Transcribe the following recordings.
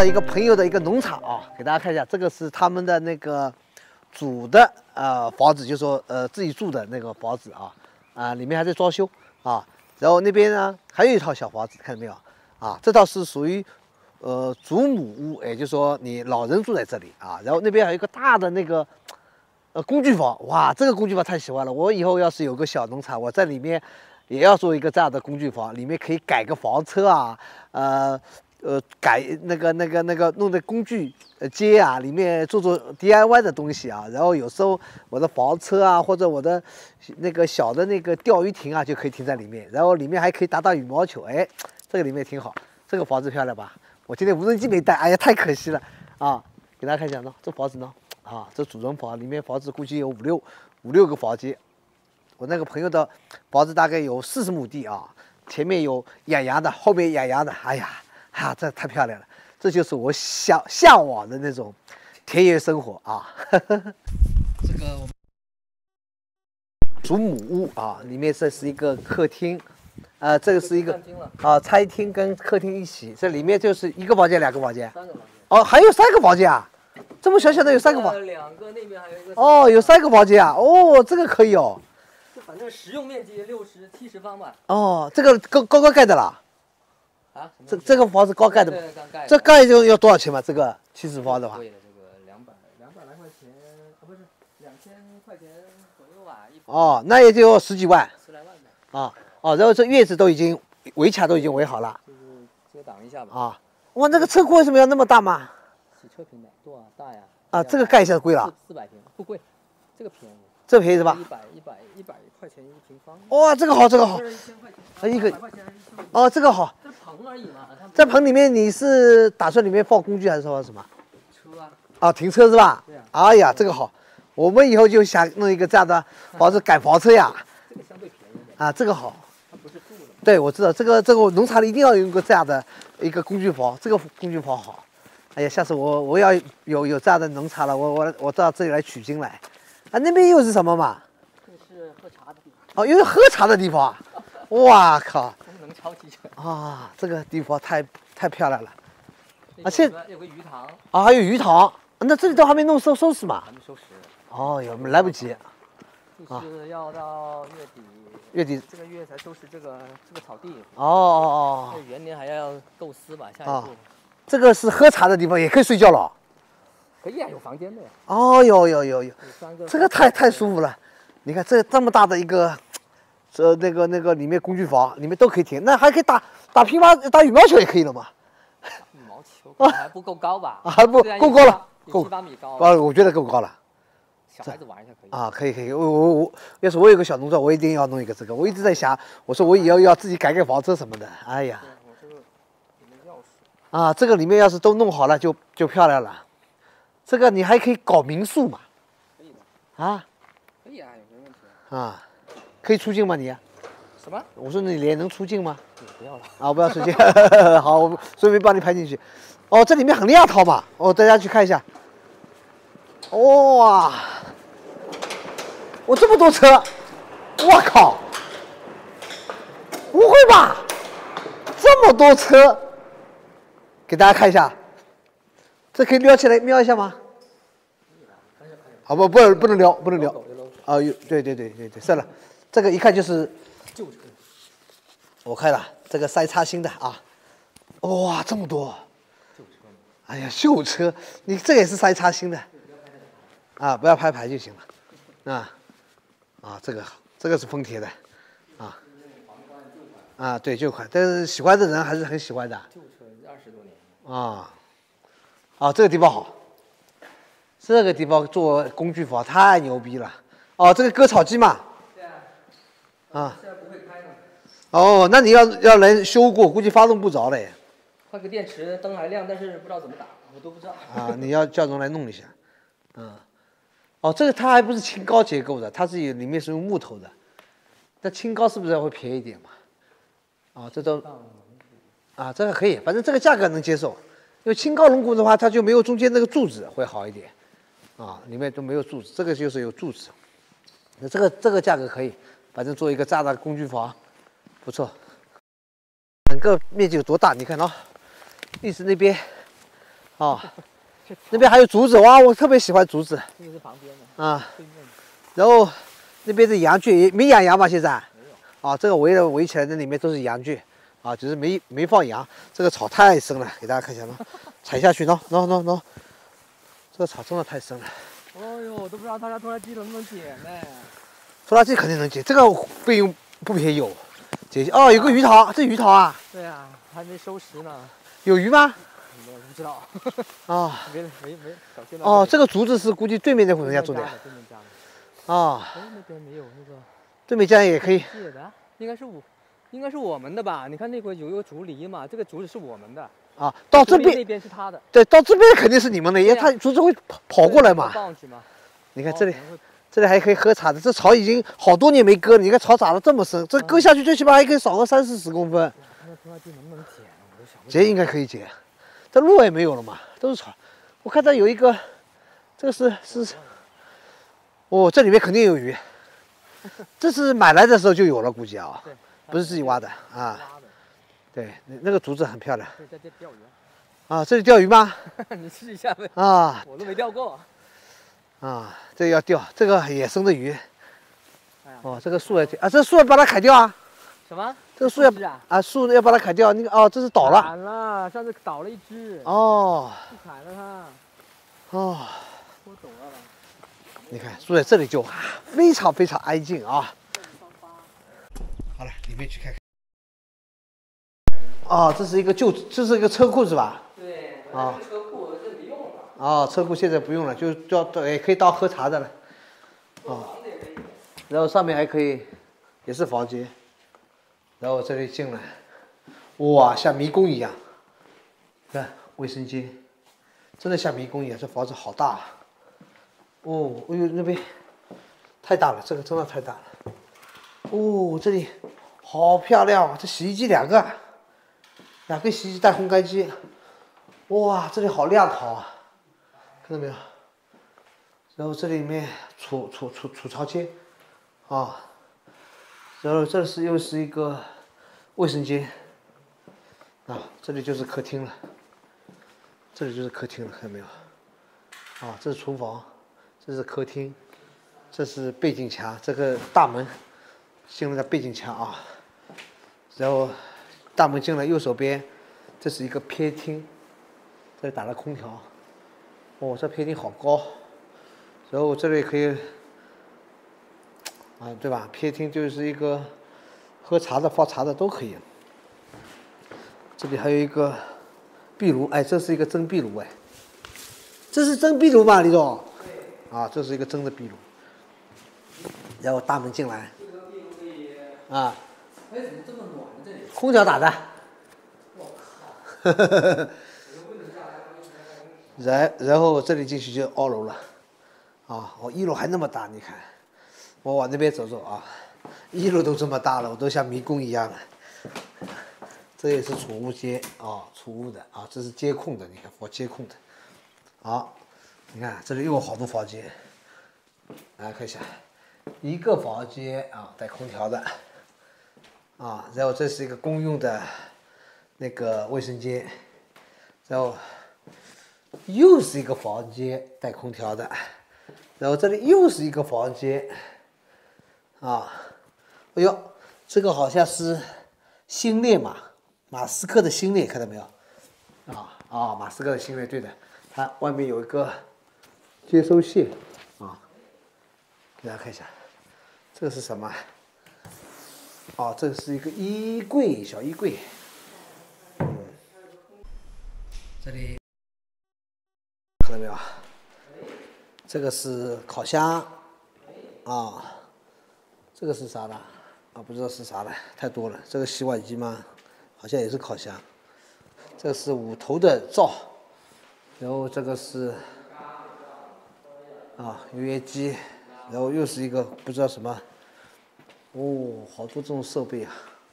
的一个朋友的一个农场啊，给大家看一下，这个是他们的那个主的房子，就说自己住的那个房子里面还在装修啊。然后那边呢还有一套小房子，看到没有啊？这套是属于祖母屋，也就是说你老人住在这里啊。然后那边还有一个大的那个工具房，哇，这个工具房太喜欢了。我以后要是有个小农场，我在里面也要做一个这样的工具房，里面可以改个房车啊，改那个弄的工具街啊，里面做 DIY 的东西啊。然后有时候我的房车啊，或者我的那个小的那个钓鱼亭啊，就可以停在里面。然后里面还可以打打羽毛球，哎，这个里面挺好。这个房子漂亮吧？我今天无人机没带，哎呀，太可惜了啊！给大家看一下呢，这房子呢，这主人房里面房子估计有五六个房间。我那个朋友的房子大概有40亩地啊，前面有养羊的，后面养羊的，哎呀，这太漂亮了，这就是我向往的那种田园生活啊。这个祖母屋啊，里面这是一个客厅，这个是一个餐厅跟客厅一起，这里面就是一个房间、2个房间，3个房间。哦，还有3个房间啊，这么小小的有3个房间 ，2个那边还有一个。 哦，有3个房间啊，哦，这个可以哦。 反正实用面积60-70方吧。 哦，这个高盖的啦。啊？这个房子高盖的吗？ 对，刚盖的。 这盖就要多少钱嘛？这个70方的话。 贵的，这个200来块钱，不是2000块钱左右吧。 哦，那也就10几万。 10来万吧。 然后这院子都已经围墙都已经围好了。 就是遮挡一下吧。 哇，那个车库为什么要那么大嘛？ 洗车平的多少大呀？ 这个盖一下贵了。 400平，不贵，这个便宜。 这便宜是吧 ？100块钱1平方。 哇，这个好，这个好。 这是1000块钱。100块钱。 哦，这个好。 这是棚而已嘛。 在棚里面你是打算里面放工具还是放什么？ 车啊。 停车是吧？ 对啊。 哎呀，这个好，我们以后就想弄一个这样的房子改房车呀。 这个相对便宜一点。 这个好。 它不是住的。 对，我知道这个农场里一定要有一个这样的一个工具房，这个工具房好。哎呀，下次我要有这样的农场了，我到这里来取经来。那边又是什么嘛？ 这是喝茶的地方。 又是喝茶的地方啊！哇靠！ 功能超级全这个地方太漂亮了。 现在有个鱼塘。 还有鱼塘，那这里都还没弄收拾嘛？ 还没收拾。 有来不及。 就是要到月底这个月才收拾这个草地。 这元年还要构思吧，下一步。 这个是喝茶的地方，也可以睡觉了。 可以啊，有房间的呀。 有。这个太舒服了。你看这么大的一个，那个里面工具房，里面都可以停，那还可以打乒乓、打羽毛球也可以了嘛。 羽毛球还不够高吧？ 还不够高了， 够7、8米高。 我觉得够高了。 小孩子玩一下可以。 可以。我要是我有个小农场，我一定要弄一个这个。我一直在想，我说我以后要自己改房车什么的。哎呀。 我这个里面钥匙。 这个里面要是都弄好了，就漂亮了。这个你还可以搞民宿嘛？ 可以的。可以啊，有没问题。 可以出境吗你？ 什么？ 我说你脸能出境吗？ 不要了。 不要出境。好，我顺便帮你拍进去。这里面很亮堂嘛。大家去看一下。哇！这么多车，我靠！不会吧？这么多车，给大家看一下。这可以撩起来瞄一下吗？不能撩。对，算了，这个一看就是旧车。 我看了，这个塞插新的啊。哇，这么多！ 旧车。 哎呀，旧车，你这个也是塞插新的。不要拍牌就行了。这个好，这个是丰田的。对，旧款，但是喜欢的人还是很喜欢的。 旧车20多年。 这个地方好，这个地方做工具房太牛逼了。这个割草机嘛。 对啊。现在不会开呢。 那你要来修过，估计发动不着了。 换个电池，灯还亮，但是不知道怎么打，我都不知道。 你要叫人来弄一下。这个它还不是轻高结构的，它是里面是用木头的。那轻高是不是会便宜一点嘛？这都这个可以，反正这个价格能接受。因为轻高龙骨的话，它就没有中间那个柱子，会好一点。里面都没有柱子，这个就是有柱子。那这个价格可以，反正做一个大的工具房，不错。整个面积有多大？你看历史那边哦，那边还有竹子，哇，我特别喜欢竹子。 这个是旁边的啊， 对面的。 然后那边是羊圈，也没养羊吧？现在？ 没有。 啊，这个围起来，这里面都是羊圈，啊，只是没放羊。这个草太深了，给大家看一下喏，踩下去喏，这个草真的太深了。 哦呦，我都不知道他家拖拉机能不能捡呢。拖拉机肯定能捡，这个费用不便宜哦。捡哦，有个鱼塘，这鱼塘啊？ 对啊，还没收拾呢。 有鱼吗？ 我不知道。 啊， 没小见到。 哦，这个竹子是估计对面那户人家种的。 对面家的。 啊。 哎，那边没有那个。 对面家也可以。 借的，应该是我们的吧？你看那块有一个竹篱嘛，这个竹子是我们的。啊， 到这边那边是他的。对， 到这边肯定是你们的，因为它竹子会跑过来嘛。你看这里。这里还可以喝茶的，这草已经好多年没割了。你看草长得这么深，这割下去最起码还可以少个30-40公分。 那拖拉机能不能捡？我都想不。 捡应该可以捡，这路也没有了嘛，都是草。我看这有一个，这个是，哦，这里面肯定有鱼。这是买来的时候就有了，估计啊，不是自己挖的啊。对，那个竹子很漂亮。 对，在这钓鱼。 啊，这里钓鱼吗？ 你试一下呗。 啊， 我都没钓过。 啊，这要钓这个野生的鱼。哦，这个树要啊，这树要把它砍掉啊。 什么？ 这个树要树要把它砍掉。那个哦，这是倒了。 砍了，上次倒了一只。 哦。 砍了它。 哦。 我懂了。 你看，住在这里就非常非常安静啊。好了，里面去看看。哦，这是一个车库是吧？ 对。啊。车库这没用了。 哦，车库现在不用了，就也可以当喝茶的了。哦。然后上面还可以，也是房间。然后这里进来，哇，像迷宫一样。看卫生间，真的像迷宫一样，这房子好大啊。哦，哎呦，那边太大了，这个真的太大了。哦，这里好漂亮啊！这洗衣机两个洗衣机带烘干机。哇，这里好亮堂啊，看到没有？然后这里面储藏间啊，然后这又是一个卫生间啊，这里就是客厅了，看到没有？啊，这是厨房。这是客厅，这是背景墙，这个大门进入的背景墙啊。然后大门进来右手边，这是一个偏厅，这里打了空调。哦，这偏厅好高。然后这里可以，啊，对吧？偏厅就是一个喝茶的、放茶的都可以。这里还有一个壁炉，哎，这是一个真壁炉，哎，这是真壁炉吧，李总？啊，这是一个真的壁炉，然后大门进来，啊，哎，怎么这么暖呢？这里空调打的，我靠，然后这里进去就2楼了，啊，我1楼还那么大，你看，我往那边走走啊，1楼都这么大了，我都像迷宫一样了。这也是储物间啊，储物的啊，这是监控的，你看放监控的，好。你看这里又有好多房间，来看一下，一个房间啊带空调的，啊，然后这是一个公用的那个卫生间，然后又是一个房间带空调的，然后这里又是一个房间，啊，哎呦，这个好像是星链嘛，马斯克的星链，看到没有？马斯克的星链，对的，它外面有一个接收线啊，给大家看一下，这个是什么？哦，这是一个衣柜，小衣柜。这里看到没有？这个是烤箱啊，这个是啥的？啊，不知道是啥的，太多了。这个洗碗机吗？好像也是烤箱。这个是5头的灶，然后这个是。油烟机，然后又是一个不知道什么，哦，好多这种设备啊。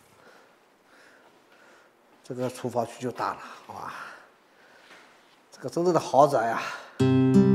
这个厨房区就大了，哇，这个真正的豪宅呀。